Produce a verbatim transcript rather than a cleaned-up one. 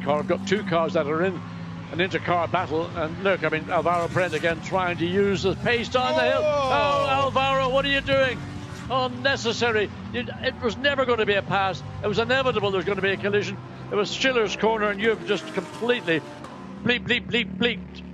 car. I've got two cars that are in an inter-car battle, and look, I mean, Alvaro Parente again trying to use the pace down the hill. Oh, Alvaro, what are you doing? Unnecessary. It, it was never going to be a pass. It was inevitable there was going to be a collision. It was Schiller's corner, and you've just completely bleep, bleep, bleep, bleeped